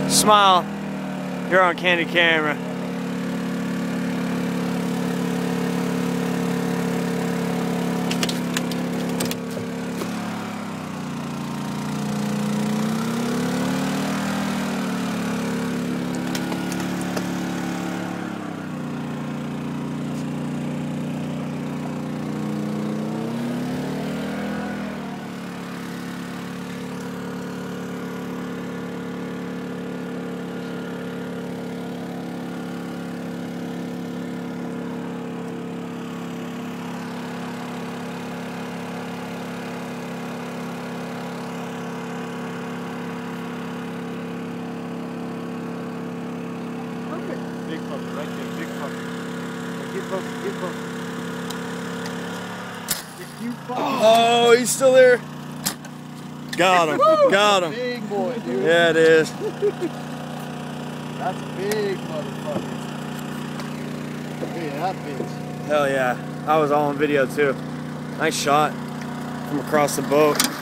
Smile. You're on candid camera. Big puppy, right there, big puppy. Get puppy, get puppy. You puppy. Oh, he's still there. Got him, got him. Big boy, dude. Yeah, it is. That's a big motherfucker. Look at that bitch. Hell yeah. I was all on video too. Nice shot from across the boat.